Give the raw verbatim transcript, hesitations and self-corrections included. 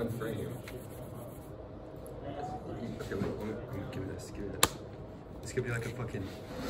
fucking frame. Okay, wait, let me, let me give me this, give me this. This could be like a fucking